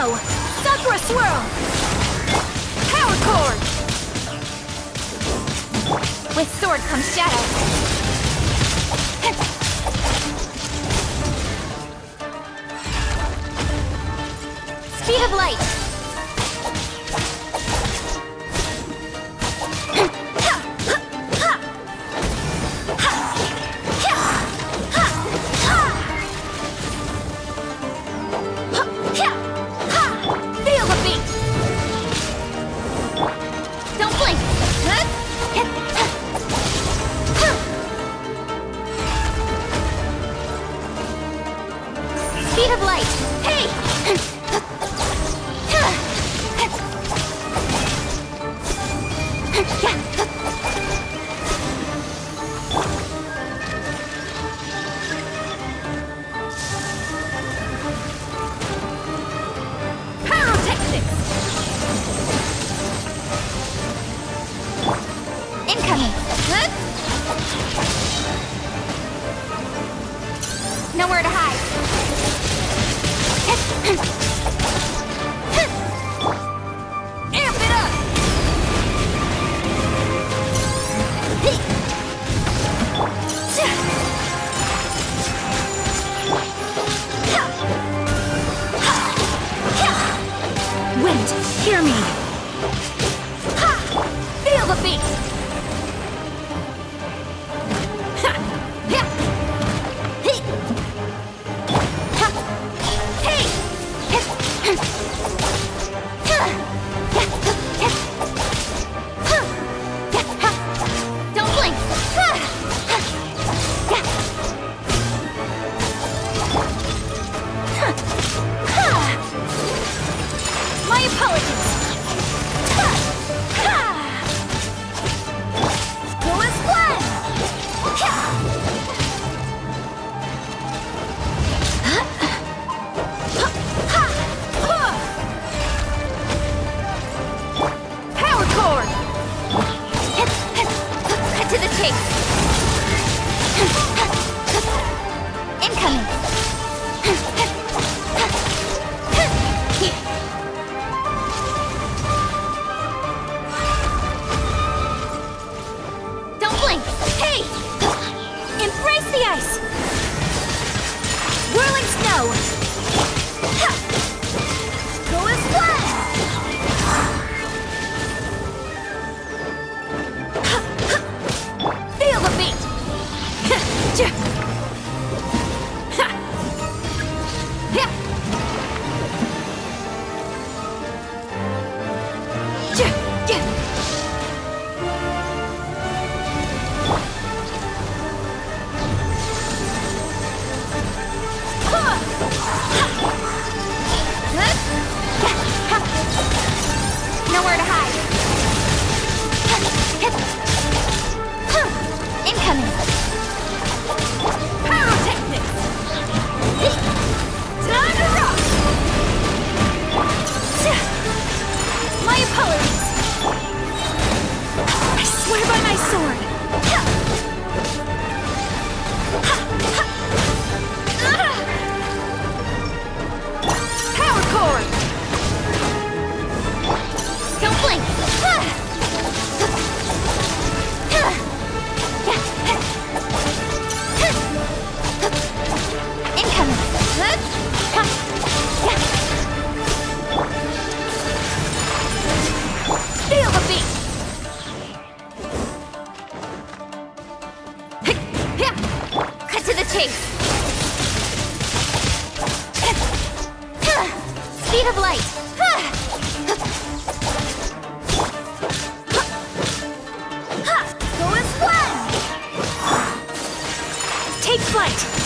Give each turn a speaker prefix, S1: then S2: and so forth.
S1: snow! Sakura swirl! Power chord! With sword comes shadow. Speed of light! Feel the beat! Don't blink! Speed of light! Hey! Pyrotechnics! Incoming! Nowhere to hide! Amp it up! Wind, hear me! Feel the beat! Don't blink! My apologies! Go as planned! Power chord! Cut to the chase! Incoming! Don't blink! Hey! Embrace the ice! Whirling snow! Go as planned! Feel the beat! Nowhere to hide. Incoming. Pyrotechnics. Time to rock. My apologies. I swear by my sword. Power chord. Don't blink! Incoming! Feel the beat! Cut to the chase! Speed of light! Go as planned! Take flight!